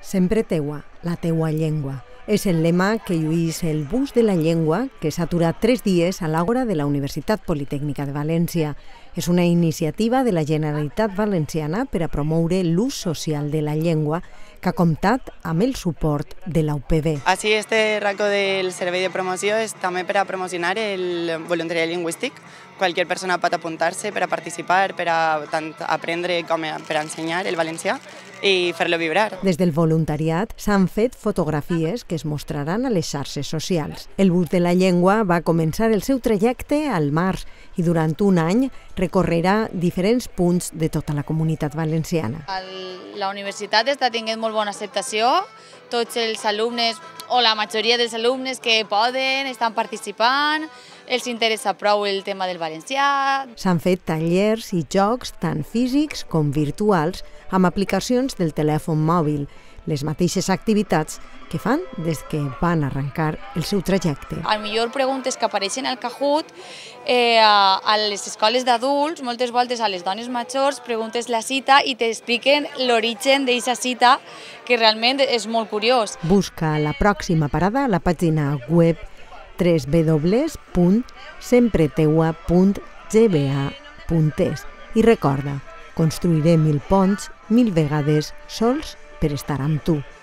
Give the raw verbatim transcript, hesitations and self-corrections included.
Sempre teua, la teua llengua. És el lema que lluís el bus de la llengua que s'ha aturat tres dies a l'Àgora de la Universitat Politècnica de València. És una iniciativa de la Generalitat Valenciana per a promoure l'ús social de la llengua que ha comptat amb el suport de la U P B. Així, este racó del servei de promoció és també per a promocionar el voluntariat lingüístic. Qualsevol persona pot apuntar-se per a participar, per a tant aprendre com per a ensenyar el valencià i fer-lo vibrar. Des del voluntariat s'han fet fotografies que es mostraran a les xarxes socials. El bus de la llengua va començar el seu trajecte al març i durant un any recorrerà diferents punts de tota la comunitat valenciana. La universitat està tenint molt bona acceptació, tots els alumnes o la majoria dels alumnes que poden estan participant, els interessa prou el tema del valencià. S'han fet tallers i jocs tant físics com virtuals amb aplicacions del telèfon mòbil, les mateixes activitats que fan des que van arrencar el seu trajecte. A millor preguntes que apareixen al Kahoot eh, a les escoles d'adults, moltes voltes a les dones majors, preguntes la cita i t'expliquen l'origen d'aquesta cita, que realment és molt curiós. Busca la pròxima parada a la pàgina web w w w punt sempreteua punt g b a punt es i recorda, construirem mil ponts mil vegades sols per estar amb tu.